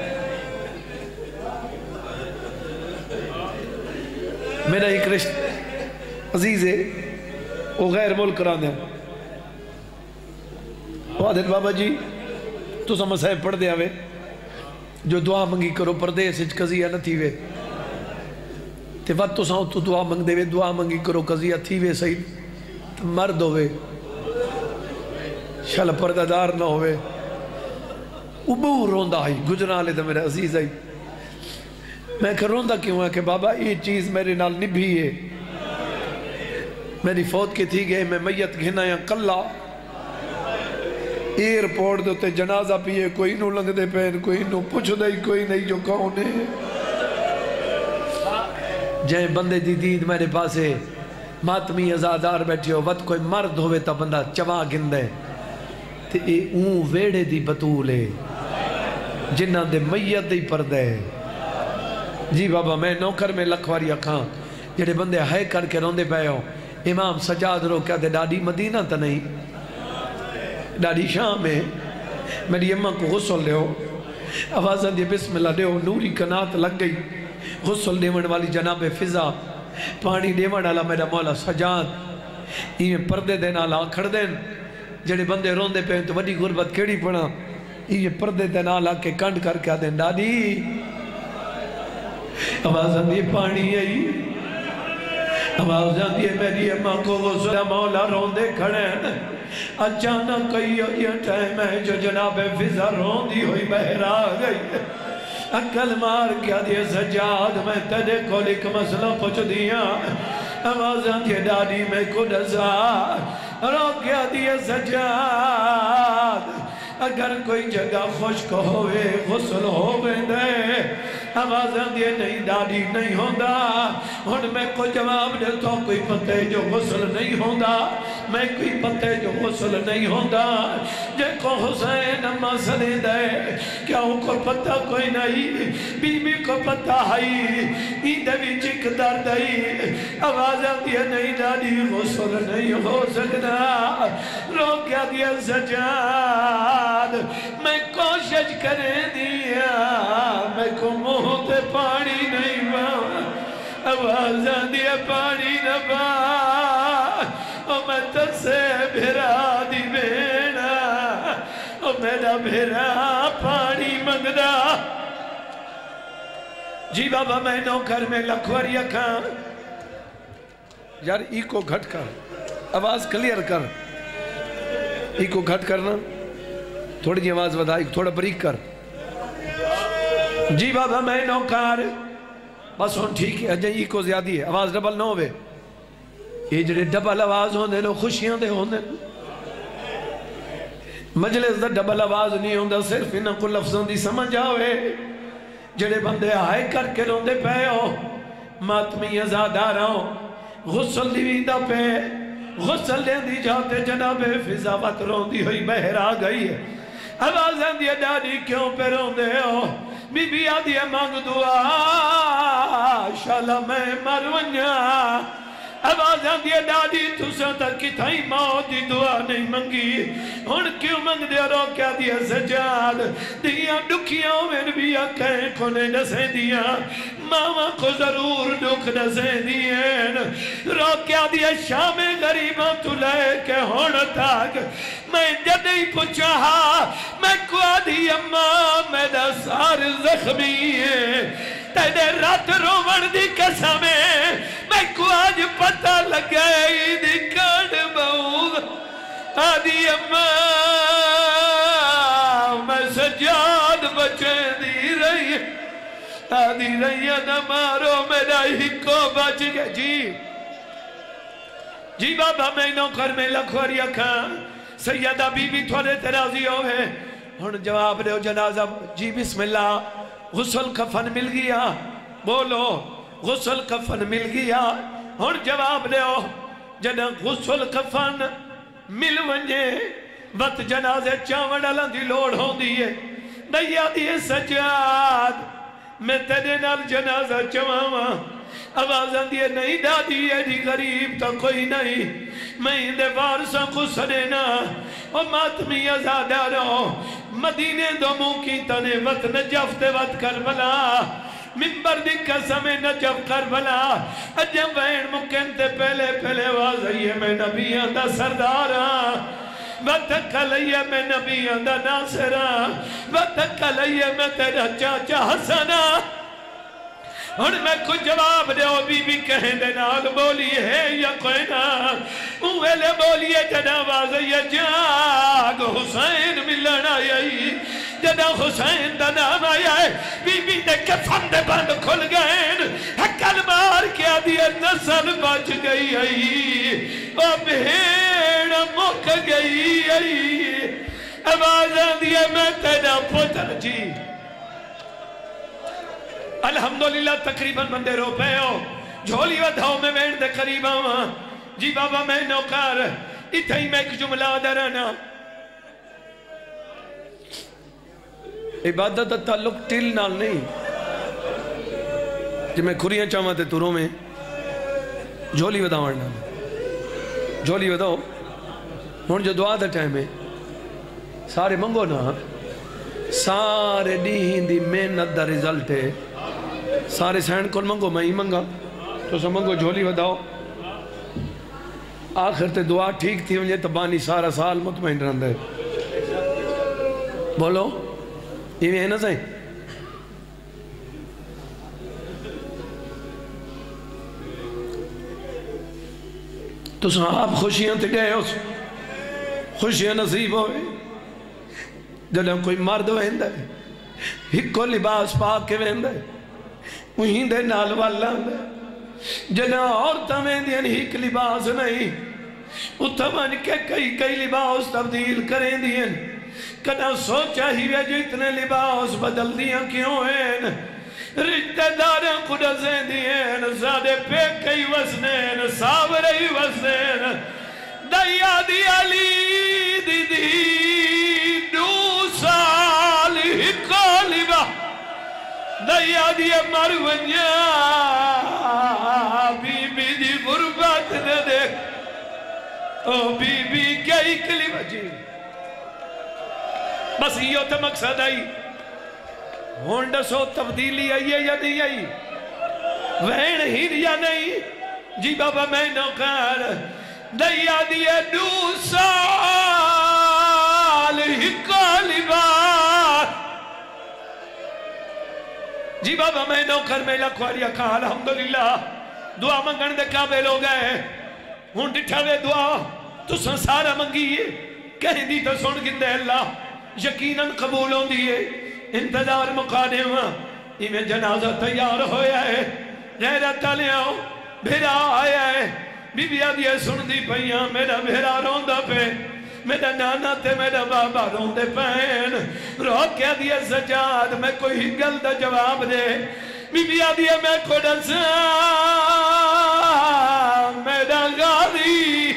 Speaker 2: میرا ایک رشت عزیز ہے وہ غیر ملک رہا دیں وعدت بابا جی تو سمجھ صاحب پڑھ دیا وے جو دعا منگی کرو پردے سچ قضیہ نہ تھی وے تے وقت تو ساؤں تو دعا منگ دے وے دعا منگی کرو قضیہ تھی وے صحیح مرد ہوئے شل پردہ نہ ہوئے ابو روندہ آئی گجران لے تھا میرے عزیز آئی میں کہ روندہ کیوں ہے کہ بابا یہ چیز میرے نال نبھی ہے میری فوت کی تھی گئے میں میت گھنا یا کلا ایئرپورٹ دوتے جنازہ پیئے کوئی نو لنگ دے پہن کوئی نو پوچھ دے کوئی نہیں جو کون ہے جائیں بندے دی دید میرے پاس ہے ماتمی ازادار بیٹھے ہو وقت کوئی مرد ہوئے تا بندہ چوا گندے تے اے اون ویڑے دی بطول ہے جنہ دے میت دی پردے جی بابا میں نوکر میں لکھواری اکھاں جڑے بندے ہائے کر کے روندے پہ ہو امام سجاد رو کیا دے ڈاڈی مدینہ تا نہیں ڈاڈی شام ہے میری اممہ کو غسل لے ہو آوازن دی بسم اللہ دے ہو نوری کنات لگ گئی غسل دیون والی جناب فضا پانی دیون والا میرا مولا سجاد یہ پردے دینا لا کھڑ دین جڑے بندے روندے پہ تو وڈی غربت کیڑی پڑا یہ پردے دینا لا کے کنڈ کر کے دین ڈاڈی آوازن دی پانی آئی آوازن دی میری اممہ کو غسل مولا روندے کھڑے اچانک کئی یہ ٹائم ہے جو جناب فضا روندی ہوئی بہرا گئی اکل مار کیا دیئے سجاد میں تیرے کو لکھ مسئلہ پچھ دیا آوازاں دیئے ڈاڈی میں کو ڈسا رو کیا دیئے سجاد اگر کوئی جگہ خشک ہوئے غسل ہوئے دے آوازاں دیئے نہیں ڈاڈی نہیں ہوندہ ہن میں کو جواب دے تو کوئی پتے جو غسل نہیں ہوندہ میں کوئی پتے جو غسل نہیں ہوندہ جے کو حسین مسئلے دے کیا ان کو پتہ کوئی نہیں بی بی کو پتہ ہائی ایدہ بھی چک در دائی آوازاں دیئے نہیں ڈاڈی غسل نہیں ہو سکتا رو کیا دیئے سجاد میں کوشش کریں دیا میں کو منہ تے پانی نہیں باں آوازاں دیا پانی نہ باں او میں تسے بھرا دی بینا او میرا بھرا پانی مندہ جی بابا میں نوکر میں لکھوری اکھاں یار ای کو گھٹ کر آواز کلیر کر ای کو گھٹ کرنا تھوڑی جی آواز ودائی تھوڑا بریک کر جی بابا میں نوکار بس ہون ٹھیک ہے اجائی کو زیادی ہے آواز ڈبل نہ ہوئے یہ جڑے ڈبل آواز ہوندے نو خوشیاں دے ہوندے مجلس دا ڈبل آواز نہیں ہوندہ صرف انہاں کو لفظوں دی سمجھ آوے جڑے بندے آئے کر کے روندے پہ ہو ماتمی ازاداراں غسل دیویدہ پہ غسل دیں دی جاتے جناب فضا وقت روندی ہوئی بہرا گئی ہے آوازیں دیا ڈاڈی کیوں پہ روندے ہو بی بی آدھی مانگ دعا شالا میں مرونیا آوازیں دیا ڈاڈی تو ستا کتائی موت دی دعا نہیں منگی ہن کیوں منگ دیا رو کیا دیا سجاد دیا ڈکیاں میں بھی آکھیں کھنے نسیں دیا ماما کو ضرور دکھ نسیں دیا رو کیا دیا شام غریباں تو لے کے ہون تاک میں جدی پچھا میں کو آدھی اماں میرا سار زخمی ہے تیرے رات رومن دی قسمیں میں کو آج پتہ لگائی دی کڑ بہت آدھی اماں میں
Speaker 3: سجاد بچے دی رہی ہے آدھی رہی ہے نہ مارو میرا ہی کو بچ گیا جی جی بابا میں نوکر میں لکھوری اکھاں سیدہ بی بی تھوڑے ترازی ہوئے ہن جواب دے جنازہ جی بسم اللہ غسل کفن مل گیا بولو غسل کفن مل گیا ہن جواب دے جنہ غسل کفن مل ونجے وقت جنازے چاوڑ ڈالن دی لوڑ ہوں دیئے نہیں آدھی سجاد میں تیرے نال جنازہ چواما آوازاں دیئے نہیں دادی ہے جی غریب تو کوئی نہیں میں اندے وارساں کو سڑینا اور ماتمی ازادہ رہو مدینے دو موکی تنے وقت نجف تے وقت کربلا ممبر دی قسم نجف کربلا اجم وین مکن تے پہلے پہلے واضحی ہے میں نبیان دا سرداراں وَتَقَ لَيَّ میں نبیان دا ناصرہ وَتَقَ لَيَّ میں تیرا چاچا حسنہ اور میں کچھ جواب دے او بی بی کہیں دے نال بولی ہے یا کوئی نا اوہلے بولی ہے جنا واضح یہ جاگ حسین ملن آئی جنا حسین دا نام آیا بی بی دے کفن دے بند کھل گئے حکل مار کیا دیا نسل بچ گئی آئی او بھیڑ مک گئی آئی آوازاں دیا میں تیرا پتر جی الحمدللہ تقریباً بندے رو پہ ہو جھولی ودھاؤ میں وین دے قریب آواں جی بابا میں نوکار اتھا ہی میں ایک جملہ درانا عبادت تعلق ٹل نال نہیں جی میں کھریاں چاہاں تے توروں میں جھولی ودھاؤ ورنہ جھولی ودھاؤ ہون جو دعا دا ٹائم ہے سارے منگو نا سارے دیہن دی محنت دا رزلٹ ہے سارے سینڈ کل منگو میں ہی منگا تو سب منگو جھولی وداؤ آخر تے دعا ٹھیک تھی مجھے تبانی سارا سال مطمئن رہن دے بولو یہ ہے نا سائیں تو سب آپ خوشیاں تے گئے ہو خوشیاں نصیب ہوئے جنہاں کوئی مرد وہندہ ہے ہکو لباس پاک کے وہندہ ہے وہیں دے نال والا جنہاں عورتاں وہندیاں ہک لباس نہیں اتھا من کے کئی کئی لباس تبدیل کریں دیاں کنا سوچا ہی وے جو اتنے لباس بدل دیاں کیوں ہیں رشتہ داراں کو ڈزیں دیاں زادے پہ کئی وزنین ساورئی وزنین دیا دی علی دی دی دو سال ہکو لباس دیا دیا مرونیا بی بی دی غربت نے دیکھ او بی بی کئی کلی بجی بس یہ ہوتا مقصد آئی ہونڈا سو تبدیلی آئی ہے یا نہیں آئی وین ہی یا نہیں جی بابا میں نوکار دیا دیا دو سال ہکو لباس جی بابا میں نوکر میں لکھواریا کہا الحمدللہ دعا منگن دے قابل ہو گئے ہون ڈٹھا وے دعا تو سنسارا منگیے کہیں دی تو سن گندے اللہ یقیناً قبول ہوں دیئے انتظار مقادے ہوا یہ میں جنازہ تیار ہویا ہے غیرت تالیا ہو بھیرا آیا ہے بی بی آدھیا سن دی پہیاں میرا بھیرا روندہ پہ میرا نانا تے میرا بابا روندے پہن رو کیا دیا سجاد میں کوئی گل دا جواب دے بی بی آدھیا میں کو ڈسا میرا غازی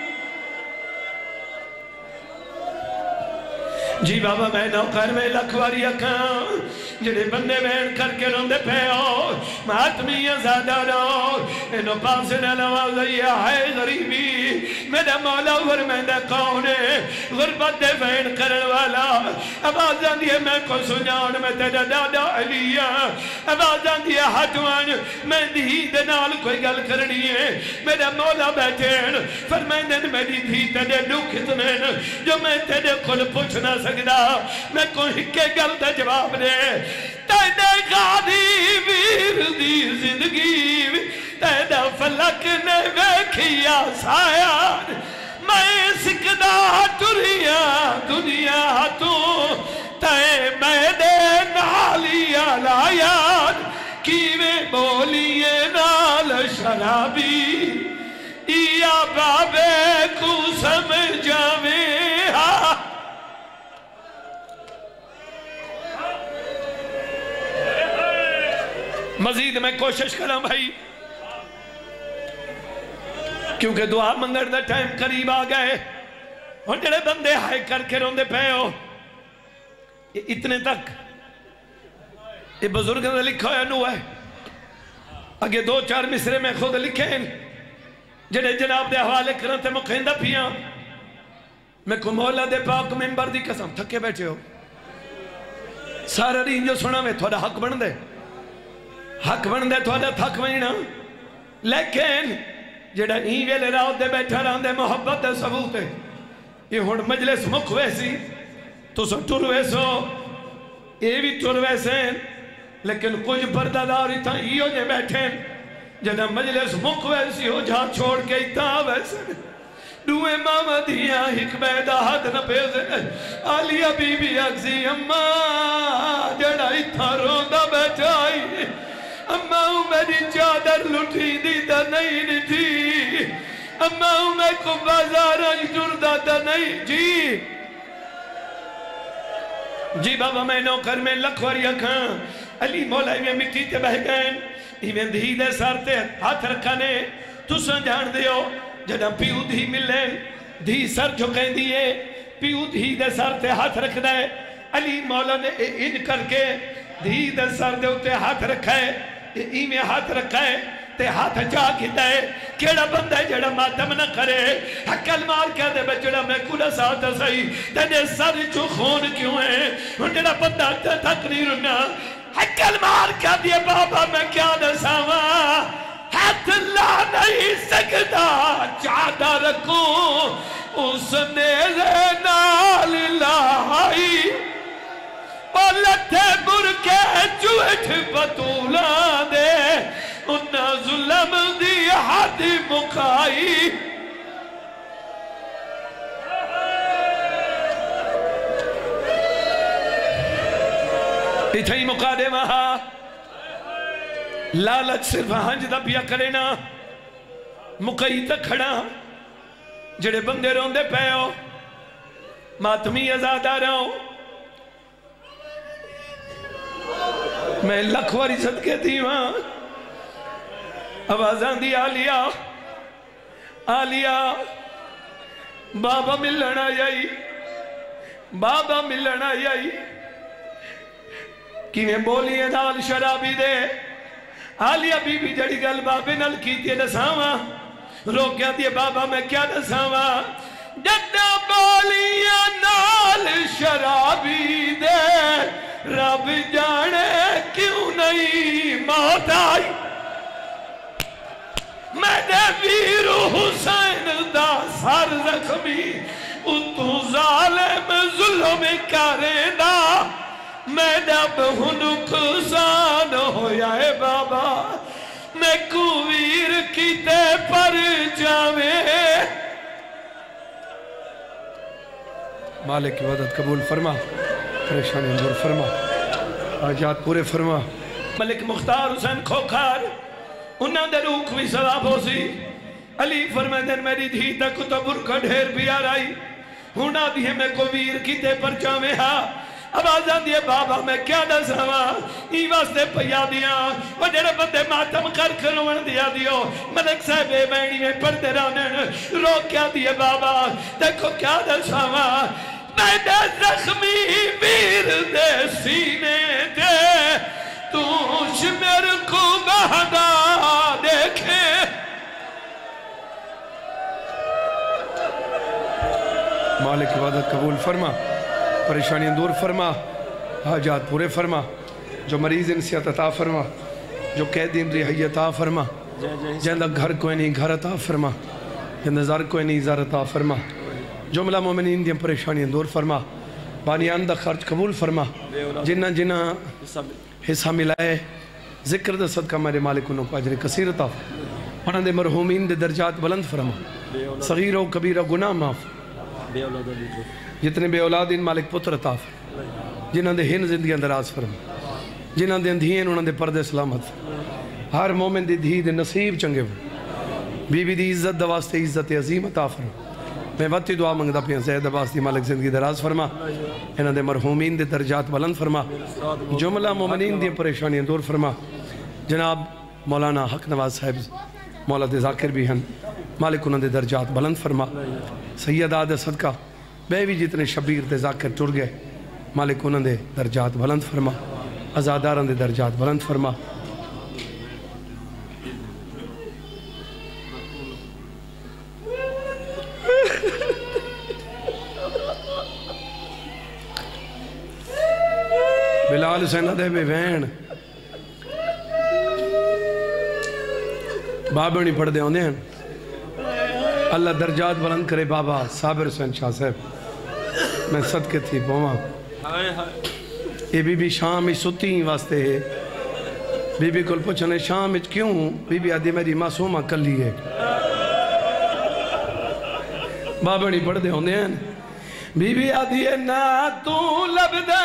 Speaker 3: جی بابا میں نوکر میں لکھواری اکھاں جڑے بندے بین کر کے روندے پہ ہو ماتمی ازادہ رو انہوں پاسے نہ نوازی آئے غریبی میرا مولا ورمیندہ کونے غربت دے بین کرن والا آوازاں دیئے میں کو سنان میں تیرا دادا علیہ آوازاں دیئے ہاتھوان میں دی دے نال کوئی گل کرنی ہے میرا مولا بیٹھین فرمائندن میری دھی تیرے دکھ اتنے جو میں تیرے کھل پوچھ نہ سکتا میں کوئی کے گل دا جواب دے تیرے غادی ویر دی زندگی تیرا فلک نے ویکھیا سایان میں سکدا ٹریا دنیا تو تے میں دے نالی آلا یاد کیویں بولیے نال شرابی یا بابے کو سمجھاویں ہاں مزید میں کوشش کروں بھائی کیونکہ دعا منگڑ دا ٹائم قریب آ گئے اور جڑے بندے ہائے کر کے روندے پہ ہو اتنے تک یہ بزرگ نے لکھا ہے نو ہے اگے دو چار مصرے میں خود لکھے ہیں جڑے جناب دے حوالے کرتے مقیندہ پیاں میں کو مولا دے پاک ممبر دی قسم تھکے بیٹھے ہو سارا رین جو سنا میں تھوڑا حق بن دے حق بن دے تھوڑا تھک وینا لیکن جڑا ہی ویلے راؤ دے بیٹھا رہاں دے محبت دے ثبوت ہے یہ ہون مجلس مکھ ویسی تو سو ٹر ویسو یہ بھی ٹر ویسے لیکن کچھ پردہ داری تھا ہی ہو جے بیٹھیں جنہ مجلس مکھ ویسی ہو جہاں چھوڑ کے اتنا ویسے دوئے ماما دیا حکمہ دا حد نہ پیزے آلیہ بی بی اگزی اماں جڑا اتنا روندہ بیٹھائی اماں میری چادر لٹھی دی دا نہیں تھی اماں میں کو بازارن جردہ دا نہیں جی جی بابا میں نوکر میں لکھوری اکھاں علی مولا میں مٹی تے بہ گئے ایویں دھی دے سارتے ہاتھ رکھانے تو سنجھان دیو جڑا پیو دھی ملے دھی سر جھکیں دیئے پیو دھی دے سارتے ہاتھ رکھ دے علی مولا نے ان کر کے دھی دے سر دے ہوتے ہاتھ رکھائے ایویں ہاتھ رکھائے تے ہاتھ جا کی دے کیڑا بندہ ہے جڑا ماتم نہ کرے حکل مار کیا دے بچڑا میں کلا ساتھ سائی تینے سر جو خون کیوں ہے جڑا بندہ تک نہیں رنا حکل مار کیا دے بابا میں کیا نساوا ہاتھ لا نہیں سکتا چاہتا رکھوں اس نیزے نال لائی اور لٹھے برکے چوٹ بطولا دے انہا ظلم دی حد مکائی اتھائی مکا دے وہاں لالچ صرف ہنج دا پیا کرینا مکئی تک کھڑا جڑے بندے روندے پہ ہو ماتمی ازادہ رہو میں لکھواری صدقے تھی وہاں آوازاں دی آلیا آلیا بابا ملنا یائی بابا ملنا یائی کی میں بولیے نال شرابی دے آلیا بی بی جڑی گل بابے نال کی تیے نساواں روکیا دیے بابا میں کیا نساواں جدہ بولیے نال شرابی دے رب جانے کیوں نہیں موت آئی میں نے ویر حسین دا سر زخمی اتو ظالم ظلم کرے دا میں نب نقصان ہویا ہے بابا میں کو ویر کیتے پر جاوے
Speaker 2: مالک کی وعدت قبول فرما پریشانی دور فرما آجات پورے فرما
Speaker 3: ملک مختار حسین کھوکھار انہاں دے روح بھی ثواب ہو سی علی فرمائے دن میری دھی تک تو برکہ ڈھیر بھی آ رہی ہونا دیئے میں کو ویر کیتے پر جاوے ہاں آوازاں دیئے بابا میں کیا نساوا ای واسطے پیا دیا وہ جڑے بندے ماتم کر کروان دیا دیو ملک صاحب بینی میں پڑھتے رہنے رو کیا دیئے بابا دیکھو کیا نساوا میں دے زخمی ویر دے سینے دے توش میرے کو بہدا دیکھے
Speaker 2: مالک عبادت قبول فرما پریشانی دور فرما حاجات پورے فرما جو مریض انسیت عطا فرما جو قیدین رہی عطا فرما جندہ گھر کوئی نہیں گھر عطا فرما جندہ زر کوئی نہیں زر عطا فرما جملہ مومنین دیا پریشانی دور فرما بانیان دا خرچ قبول فرما جنہ جنہ حصہ ملائے ذکر دا صدقہ میرے مالک انہوں کو عجر کثیر عطا فرما دے مرحومین دے درجات بلند فرما صغیر و کبیر و گناہ معاف جتنے بے اولاد ان مالک پتر عطا فرما جنہاں دے ہن زندگی اندراز فرما جنہاں دے اندھین انہاں دے پردے سلامت ہر مومن دی دھی دے نصیب چنگے ہو بی بی دی عزت دواستے عزت عظیم عطا فرما میں وقتی دعا منگدا پیا زید عباس دی مالک زندگی دراز فرما انہاں دے مرحومین دے درجات بلند فرما جملہ مومنین دی پریشانیاں دور فرما جناب مولانا حق نواز صاحب مولا دے ذاکر بھی ہیں مالک انہاں دے درجات بلند فرما سیدہ دے صدقہ بے بھی جتنے شبیر دے ذاکر ٹر گئے مالک انہاں دے درجات بلند فرما ازاداراں دے درجات بلند فرما بلال سینہ دے بے وین بابا نہیں پڑھ دے ہوندے ہیں اللہ درجات بلند کرے بابا صابر حسین شاہ صاحب میں صدقے تھی بوما یہ بی بی شام ہی ستی ہی واسطے ہے بی بی کل پوچھنے شام ہی کیوں بی بی آدھی میری معصومہ کلی ہے بابا نہیں پڑھ دے ہوندے ہیں بی بی آدھی ہے نا تو لب دے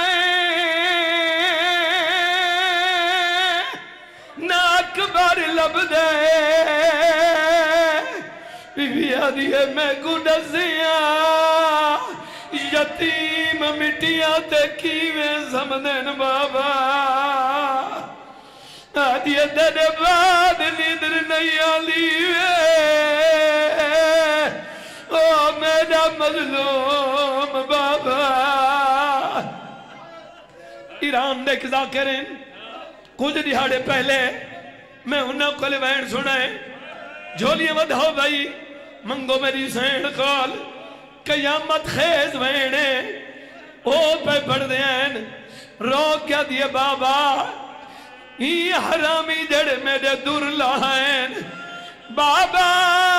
Speaker 2: اکبر لب دے بی بی آدھی ہے میں کو ڈسیاں یتیم مٹیاں تے کیویں زمدن بابا آدھی ہے تیرے بعد نیدر نہیں آلی او میرا مظلوم بابا ایران دیکھ ذاکرین کچھ دہاڑے پہلے میں انہوں کو لے بہن سنائے جھولیے ودھاؤ بھائی منگو میری سین کال قیامت خیز بہنے او پہ پڑھ دین رو کیا دیے بابا یہ حرامی جڑ میرے دور لائن بابا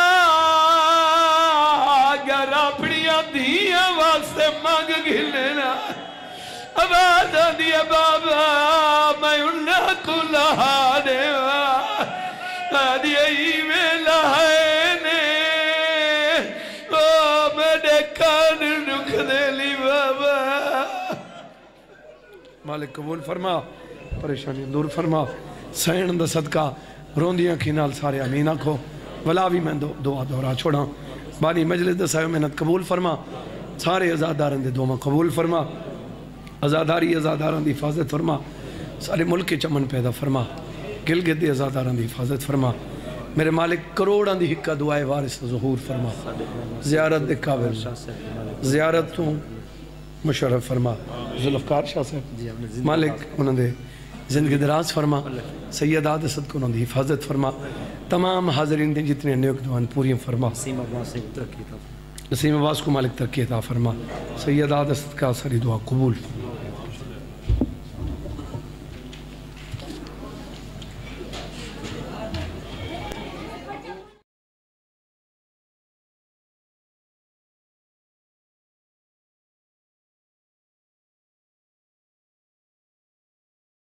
Speaker 2: اگر اپنیاں دیا واسطے مانگ گھلنا آواز دیے بابا میں انہوں کو لہا دے دیے ہی میں لہائنے او میرے کان رکھ دے لی بابا مالک قبول فرما پریشانی دور فرما سین دا صدقہ روندیاں کی نال سارے امین آکھو ولا بھی میں دعا دورا چھوڑا بانی مجلس دا سایو محنت قبول فرما سارے ازادارن دے دوما قبول فرما ازاداری ازاداران دی حفاظت فرما سارے ملک کے چمن پیدا فرما گلگت دی ازاداران دی حفاظت فرما میرے مالک کروڑان دی حقہ دعائے وارث ظہور فرما زیارت دے قابل زیارت تو مشرف فرما ذوالفقار شاہ صاحب مالک انہوں نے زندگی دراز فرما سیدہ دے صدقہ انہوں نے حفاظت فرما تمام حاضرین دے جتنے نیک دعائیں پوری فرما نسیم عباس کو مالک ترقی عطا فرما سیدہ دے صدقہ ساری دعا قبول فرما